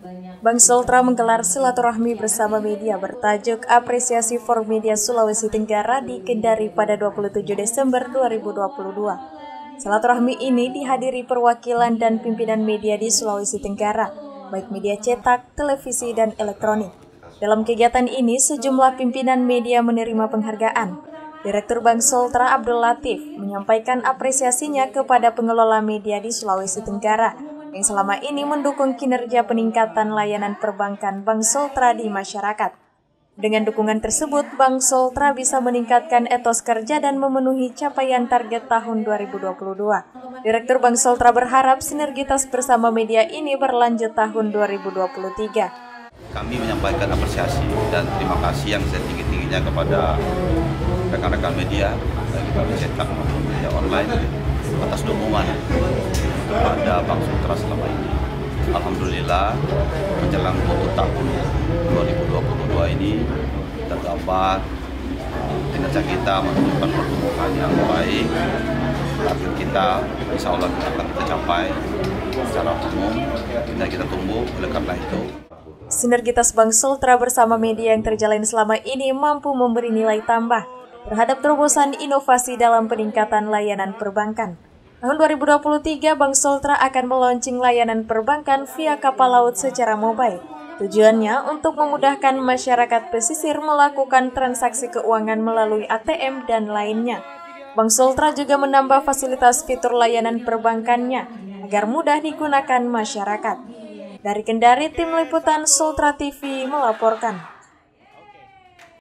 Bank Sultra menggelar silaturahmi bersama media bertajuk Apresiasi for Media Sulawesi Tenggara di Kendari pada 27 Desember 2022. Silaturahmi ini dihadiri perwakilan dan pimpinan media di Sulawesi Tenggara, baik media cetak, televisi, dan elektronik. Dalam kegiatan ini, sejumlah pimpinan media menerima penghargaan. Direktur Bank Sultra Abdul Latif menyampaikan apresiasinya kepada pengelola media di Sulawesi Tenggara yang selama ini mendukung kinerja peningkatan layanan perbankan Bank Sultra di masyarakat. Dengan dukungan tersebut, Bank Sultra bisa meningkatkan etos kerja dan memenuhi capaian target tahun 2022. Direktur Bank Sultra berharap sinergitas bersama media ini berlanjut tahun 2023. Kami menyampaikan apresiasi dan terima kasih yang setinggi-tingginya kepada rekan-rekan media, baik media cetak maupun media online, atas dukungan kepada Bank Sultra selama ini. Alhamdulillah, menjelang untuk tahun 2022 ini terdapat kinerja kita menunjukkan pertumbuhan yang baik. Target kita insya Allah kita akan tercapai secara umum dan kita tumbuh. Oleh karena itu, sinergitas Bank Sultra bersama media yang terjalin selama ini mampu memberi nilai tambah terhadap terobosan inovasi dalam peningkatan layanan perbankan. Tahun 2023, Bank Sultra akan meluncing layanan perbankan via kapal laut secara mobile. Tujuannya untuk memudahkan masyarakat pesisir melakukan transaksi keuangan melalui ATM dan lainnya. Bank Sultra juga menambah fasilitas fitur layanan perbankannya agar mudah digunakan masyarakat. Dari Kendari, Tim Liputan Sultra TV melaporkan.